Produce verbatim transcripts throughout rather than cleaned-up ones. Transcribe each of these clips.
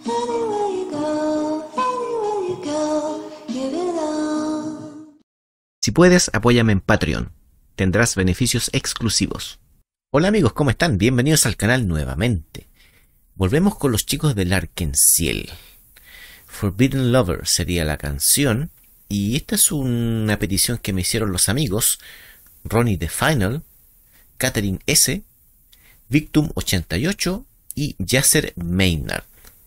Anywhere you go, anywhere you go, you belong. Si puedes, apóyame en Patreon. Tendrás beneficios exclusivos. Hola amigos, ¿cómo están? Bienvenidos al canal nuevamente. Volvemos con los chicos del Arc-en-Ciel. Forbidden Lover sería la canción. Y esta es una petición que me hicieron los amigos Ronnie The Final, Catherine S, Victum ochenta y ocho y Yasser Maynard.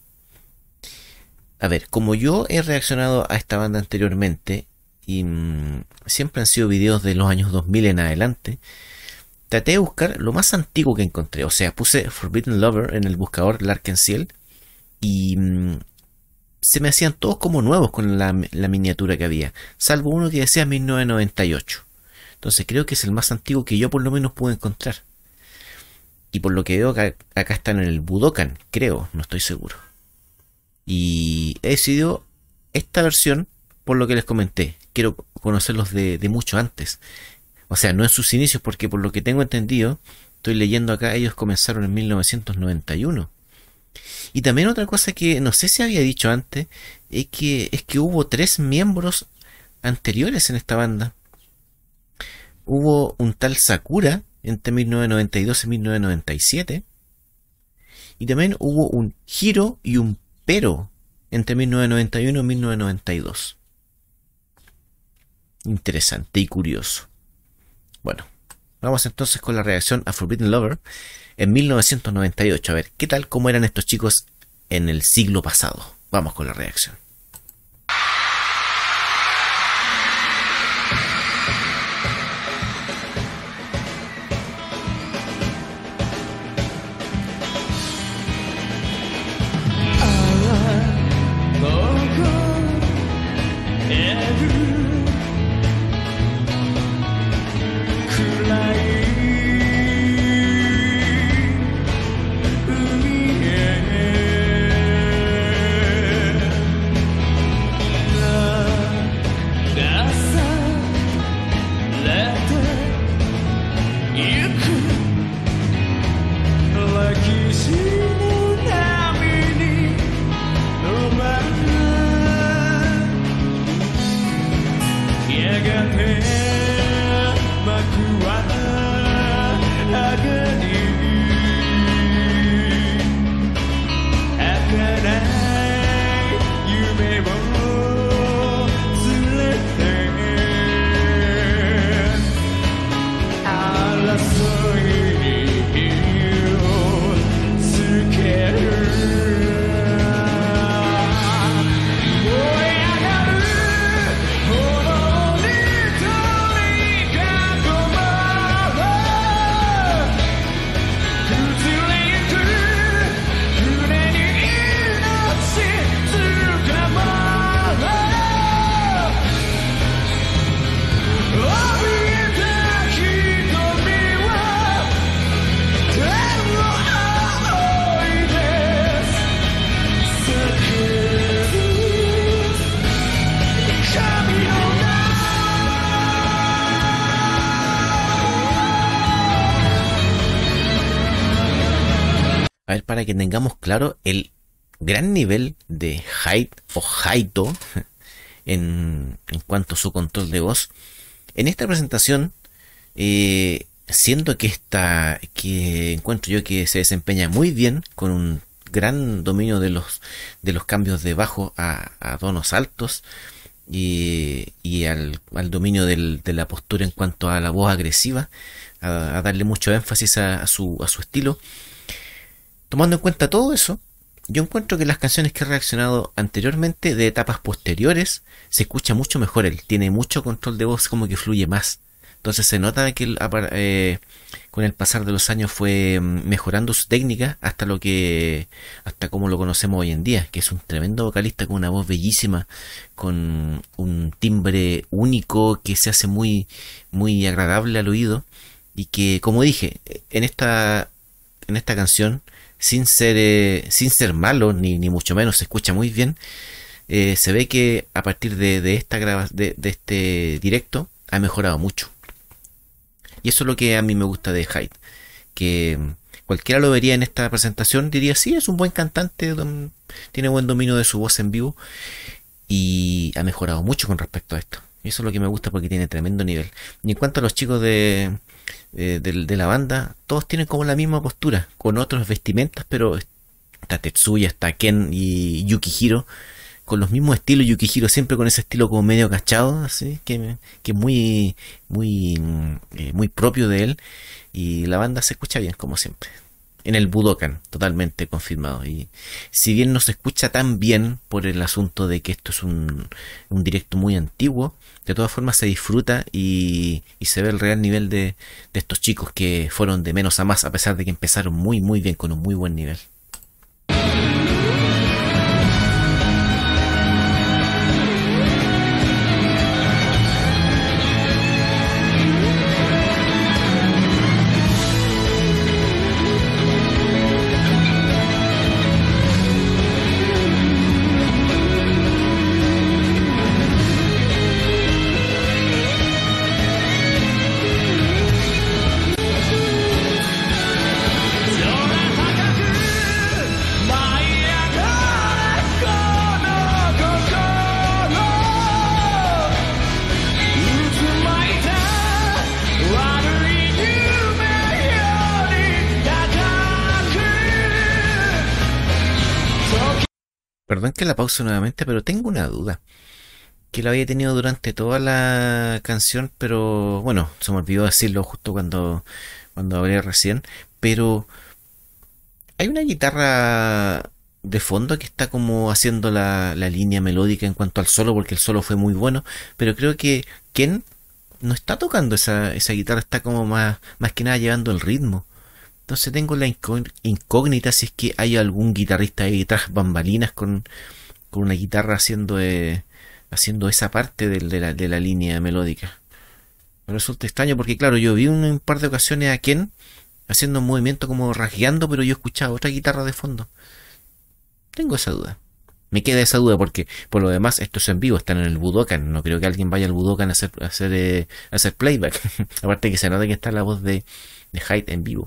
A ver, como yo he reaccionado a esta banda anteriormente y mmm, siempre han sido videos de los años dos mil en adelante, traté de buscar lo más antiguo que encontré. O sea, puse Forbidden Lover en el buscador del Arc-en-Ciel y mmm, se me hacían todos como nuevos con la, la miniatura que había, salvo uno que decía mil novecientos noventa y ocho. Entonces creo que es el más antiguo que yo por lo menos pude encontrar. Y por lo que veo acá, acá están en el Budokan, creo, no estoy seguro. Y he decidido esta versión por lo que les comenté. Quiero conocerlos de, de mucho antes. O sea, no en sus inicios, porque por lo que tengo entendido, estoy leyendo acá, ellos comenzaron en mil novecientos noventa y uno. Y también otra cosa que no sé si había dicho antes, es que, es que hubo tres miembros anteriores en esta banda. Hubo un tal Sakura entre mil novecientos noventa y dos y mil novecientos noventa y siete. Y también hubo un Hiro y un Pero entre mil novecientos noventa y uno y mil novecientos noventa y dos. Interesante y curioso. Bueno, vamos entonces con la reacción a Forbidden Lover en mil novecientos noventa y ocho. A ver, ¿qué tal? ¿Cómo eran estos chicos en el siglo pasado? Vamos con la reacción. A ver, para que tengamos claro el gran nivel de Hyde o Haito en, en cuanto a su control de voz. En esta presentación, eh, siendo que esta, que encuentro yo que se desempeña muy bien, con un gran dominio de los, de los cambios de bajo a, a tonos altos y, y al, al dominio del, de la postura en cuanto a la voz agresiva, a, a darle mucho énfasis a, a, su, a su estilo. Tomando en cuenta todo eso, yo encuentro que las canciones que he reaccionado anteriormente de etapas posteriores se escucha mucho mejor. Él tiene mucho control de voz, como que fluye más. Entonces se nota que él, eh, con el pasar de los años fue mejorando su técnica hasta lo que, hasta como lo conocemos hoy en día, que es un tremendo vocalista con una voz bellísima, con un timbre único que se hace muy, muy agradable al oído y que, como dije, en esta, en esta canción, sin ser eh, sin ser malo ni, ni mucho menos, se escucha muy bien. Eh, se ve que a partir de, de esta graba, de, de este directo ha mejorado mucho, y eso es lo que a mí me gusta de Hyde, que cualquiera lo vería en esta presentación, diría, sí, es un buen cantante, tiene buen dominio de su voz en vivo y ha mejorado mucho con respecto a esto. Y eso es lo que me gusta porque tiene tremendo nivel. Y en cuanto a los chicos de, de, de, de la banda, todos tienen como la misma postura, con otras vestimentas, pero está Tetsuya, está Ken y Yukihiro, con los mismos estilos. Yukihiro siempre con ese estilo como medio cachado, así, que, que muy, muy, eh, muy propio de él. Y la banda se escucha bien, como siempre. En el Budokan, totalmente confirmado. Y si bien no se escucha tan bien por el asunto de que esto es un, un directo muy antiguo, de todas formas se disfruta y, y se ve el real nivel de, de estos chicos que fueron de menos a más, a pesar de que empezaron muy muy bien, con un muy buen nivel. Perdón que la pause nuevamente, pero tengo una duda. Que lo había tenido durante toda la canción, pero bueno, se me olvidó decirlo justo cuando, cuando hablé recién. Pero hay una guitarra de fondo que está como haciendo la, la línea melódica en cuanto al solo, porque el solo fue muy bueno. Pero creo que Ken no está tocando esa, esa guitarra, está como más, más que nada llevando el ritmo. Entonces tengo la incógnita si es que hay algún guitarrista ahí tras bambalinas con, con una guitarra haciendo eh, haciendo esa parte de, de, la, de la línea melódica. Me resulta extraño porque claro, yo vi un, un par de ocasiones a Ken haciendo un movimiento como rasgueando, pero yo escuchaba otra guitarra de fondo. Tengo esa duda. Me queda esa duda porque por lo demás esto es en vivo, están en el Budokan. No creo que alguien vaya al Budokan a hacer, a hacer, eh, a hacer playback. Aparte que se nota que está la voz de, de Hyde en vivo.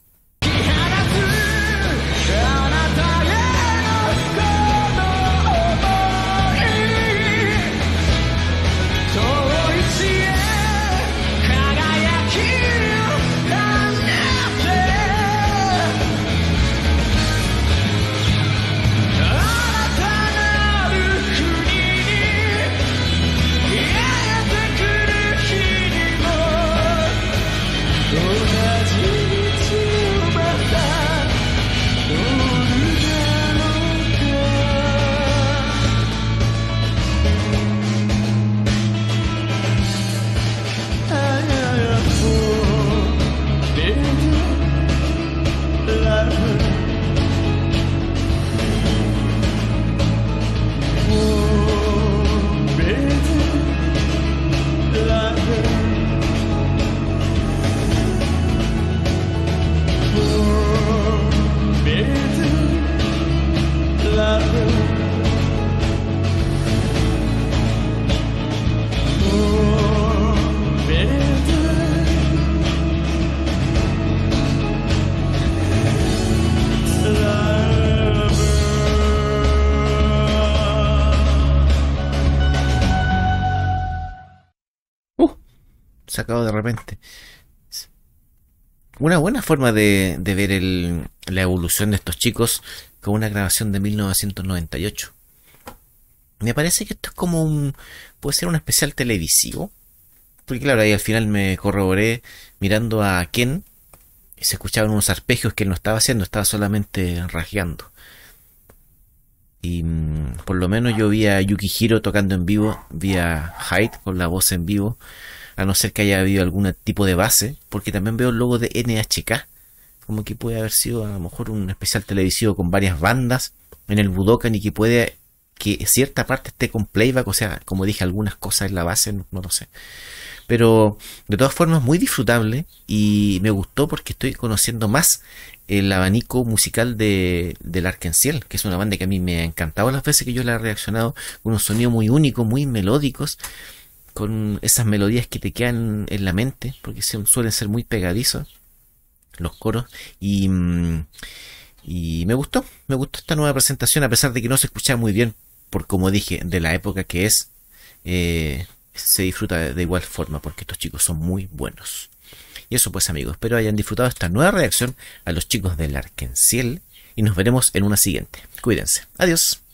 Sacado de repente. Una buena forma de, de ver el, la evolución de estos chicos con una grabación de mil novecientos noventa y ocho. Me parece que esto es como un... puede ser un especial televisivo. Porque claro, ahí al final me corroboré mirando a Ken y se escuchaban unos arpegios que él no estaba haciendo, estaba solamente rasgueando. Y mmm, por lo menos yo vi a Yukihiro tocando en vivo, vi a Hyde con la voz en vivo, a no ser que haya habido algún tipo de base, porque también veo el logo de N H K, como que puede haber sido a lo mejor un especial televisivo con varias bandas en el Budokan y que puede que cierta parte esté con playback, o sea, como dije, algunas cosas en la base, no, no lo sé. Pero de todas formas muy disfrutable y me gustó porque estoy conociendo más el abanico musical de, del Arc-en-Ciel, que es una banda que a mí me ha encantado las veces que yo la he reaccionado, con un sonido muy único, muy melódicos, con esas melodías que te quedan en la mente, porque suelen ser muy pegadizos. los coros. Y, mm, y me gustó, me gustó esta nueva presentación, a pesar de que no se escuchaba muy bien, por como dije, de la época que es, eh, se disfruta de, de igual forma, porque estos chicos son muy buenos. Y eso pues amigos, espero hayan disfrutado esta nueva reacción a los chicos del Arkenciel y nos veremos en una siguiente. Cuídense. Adiós.